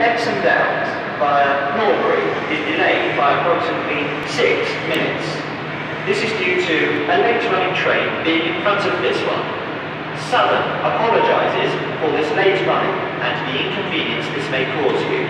Epsom Downs via Norbury is delayed by approximately 6 minutes. This is due to a late running train being in front of this one. Southern apologises for this late running and the inconvenience this may cause you.